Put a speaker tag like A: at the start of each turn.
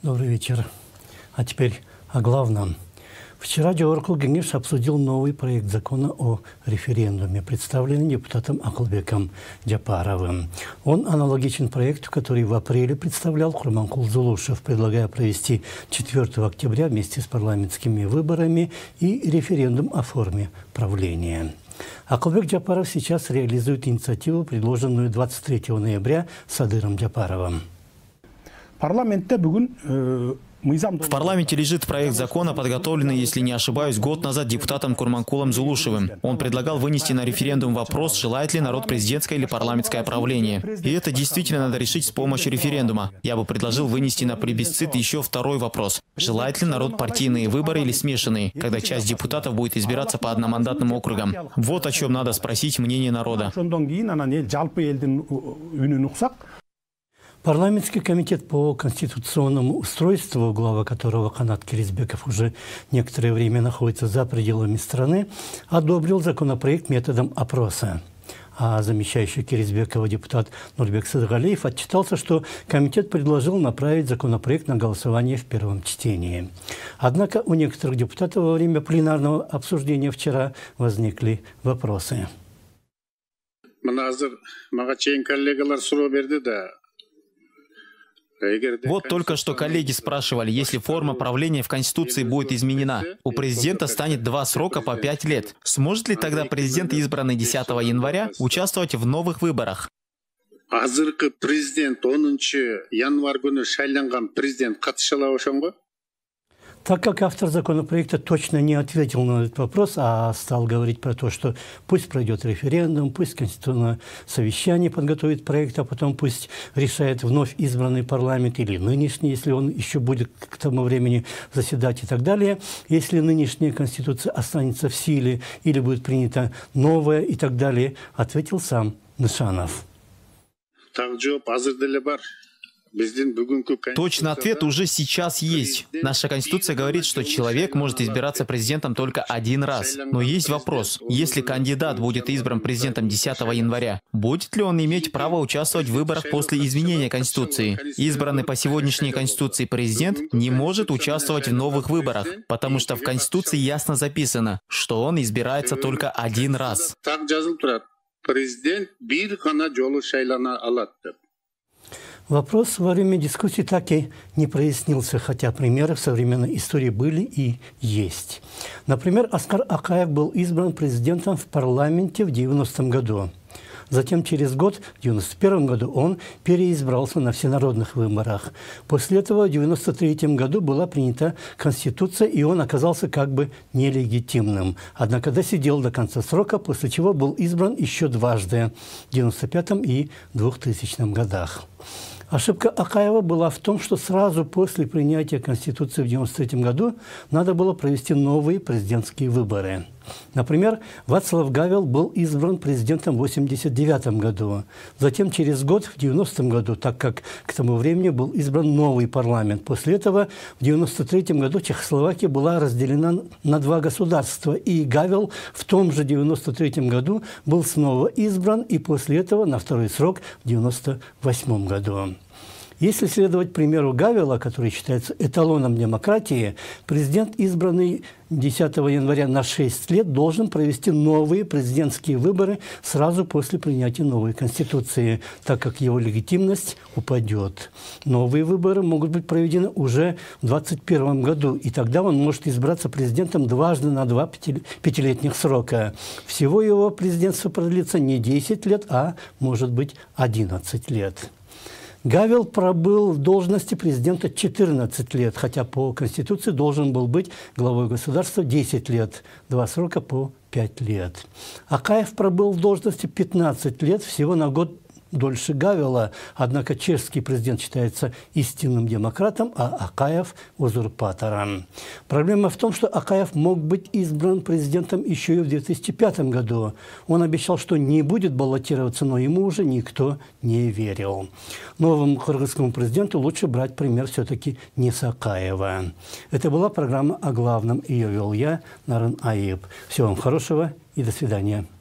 A: Добрый вечер. А теперь о главном. Вчера Жогорку Кеңеш обсудил новый проект закона о референдуме, представленный депутатом Акылбеком Джапаровым. Он аналогичен проекту, который в апреле представлял Курманкул Зулушев, предлагая провести 4 октября вместе с парламентскими выборами и референдум о форме правления. Акылбек Джапаров сейчас реализует инициативу, предложенную 23 ноября Садыром Джапаровым.
B: В парламенте лежит проект закона, подготовленный, если не ошибаюсь, год назад депутатом Курманкулом Зулушевым. Он предлагал вынести на референдум вопрос, желает ли народ президентское или парламентское правление. И это действительно надо решить с помощью референдума. Я бы предложил вынести на плебисцит еще второй вопрос. Желает ли народ партийные выборы или смешанные, когда часть депутатов будет избираться по одномандатным округам? Вот о чем надо спросить мнение народа.
A: Парламентский комитет по конституционному устройству, глава которого Канат Киризбеков уже некоторое время находится за пределами страны, одобрил законопроект методом опроса. А замещающий Киризбекова депутат Нурбек Садгалиев отчитался, что комитет предложил направить законопроект на голосование в первом чтении. Однако у некоторых депутатов во время пленарного обсуждения вчера возникли вопросы.
B: Вот только что коллеги спрашивали, если форма правления в Конституции будет изменена, у президента станет 2 срока по 5 лет. Сможет ли тогда президент, избранный 10 января, участвовать в новых выборах?
A: Так как автор законопроекта точно не ответил на этот вопрос, а стал говорить про то, что пусть пройдет референдум, пусть конституционное совещание подготовит проект, а потом пусть решает вновь избранный парламент или нынешний, если он еще будет к тому времени заседать и так далее. Если нынешняя конституция останется в силе или будет принята новая и так далее, ответил сам Нышанов.
B: Точный ответ уже сейчас есть. Наша Конституция говорит, что человек может избираться президентом только 1 раз. Но есть вопрос. Если кандидат будет избран президентом 10 января, будет ли он иметь право участвовать в выборах после изменения Конституции? Избранный по сегодняшней Конституции президент не может участвовать в новых выборах, потому что в Конституции ясно записано, что он избирается только 1 раз.
A: Вопрос во время дискуссии так и не прояснился, хотя примеры в современной истории были и есть. Например, Аскар Акаев был избран президентом в парламенте в 90-м году. Затем через год, в 91 году, он переизбрался на всенародных выборах. После этого в 93 году была принята Конституция, и он оказался как бы нелегитимным. Однако досидел до конца срока, после чего был избран еще дважды – в 95 и 2000 годах. Ошибка Акаева была в том, что сразу после принятия Конституции в 1993 году надо было провести новые президентские выборы. Например, Вацлав Гавел был избран президентом в 1989 году. Затем через год, в 1990 году, так как к тому времени был избран новый парламент. После этого в 1993 году Чехословакия была разделена на 2 государства. И Гавел в том же 1993 году был снова избран, и после этого на 2-й срок в 1998 году. Если следовать примеру Гавела, который считается эталоном демократии, президент, избранный 10 января на 6 лет, должен провести новые президентские выборы сразу после принятия новой Конституции, так как его легитимность упадет. Новые выборы могут быть проведены уже в 2021 году, и тогда он может избраться президентом дважды на 2 пятилетних срока. Всего его президентство продлится не 10 лет, а может быть 11 лет. Гавел пробыл в должности президента 14 лет, хотя по Конституции должен был быть главой государства 10 лет, 2 срока по 5 лет. Акаев пробыл в должности 15 лет, всего на год дольше Гавела, однако чешский президент считается истинным демократом, а Акаев – узурпатором. Проблема в том, что Акаев мог быть избран президентом еще и в 2005 году. Он обещал, что не будет баллотироваться, но ему уже никто не верил. Новому кыргызскому президенту лучше брать пример все-таки не с Акаева. Это была программа о главном. Ее вел я, Нарын Аип. Всего вам хорошего и до свидания.